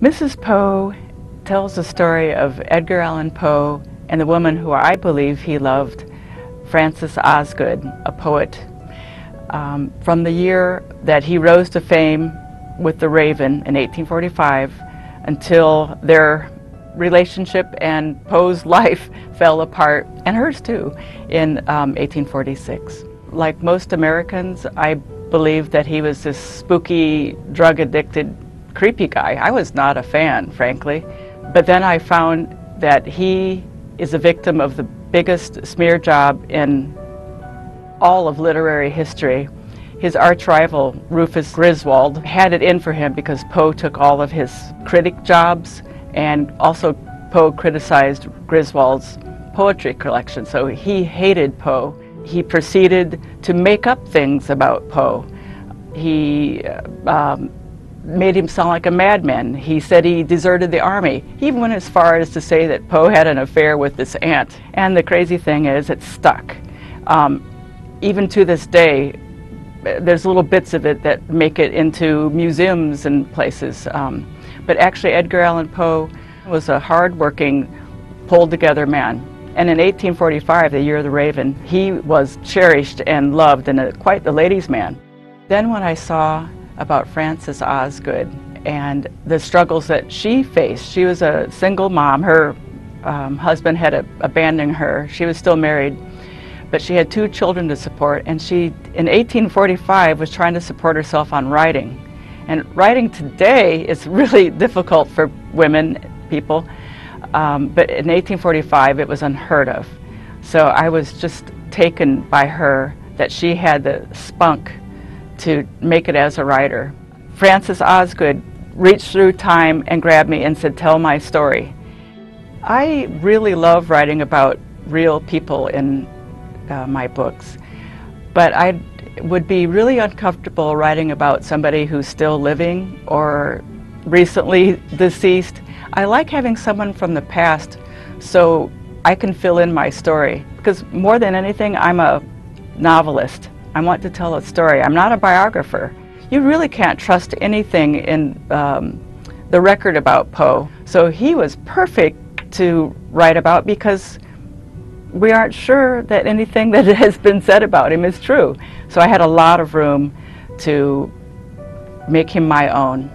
Mrs. Poe tells the story of Edgar Allan Poe and the woman who I believe he loved, Frances Osgood, a poet. From the year that he rose to fame with the Raven in 1845 until their relationship and Poe's life fell apart, and hers too, in 1846. Like most Americans, I believed that he was this spooky, drug-addicted, creepy guy. I was not a fan, frankly. But then I found that he is a victim of the biggest smear job in all of literary history. His arch rival, Rufus Griswold, had it in for him because Poe took all of his critic jobs, and also Poe criticized Griswold's poetry collection, so he hated Poe. He proceeded to make up things about Poe. He made him sound like a madman. He said he deserted the army. He even went as far as to say that Poe had an affair with this aunt. And the crazy thing is, it stuck. Even to this day, there's little bits of it that make it into museums and places. But actually, Edgar Allan Poe was a hard-working, pulled-together man. And in 1845, the year of the Raven, he was cherished and loved, and quite the ladies' man. Then when I saw about Frances Osgood and the struggles that she faced, she was a single mom. Her husband had abandoned her. She was still married, but she had 2 children to support, and she, in 1845, was trying to support herself on writing. And writing today is really difficult for women, people, but in 1845 it was unheard of. So I was just taken by her, that she had the spunk to make it as a writer. Frances Osgood reached through time and grabbed me and said, "Tell my story." I really love writing about real people in my books, but I would be really uncomfortable writing about somebody who's still living or recently deceased. I like having someone from the past so I can fill in my story, because more than anything, I'm a novelist. I want to tell a story. I'm not a biographer. You really can't trust anything in the record about Poe. So he was perfect to write about, because we aren't sure that anything that has been said about him is true. So I had a lot of room to make him my own.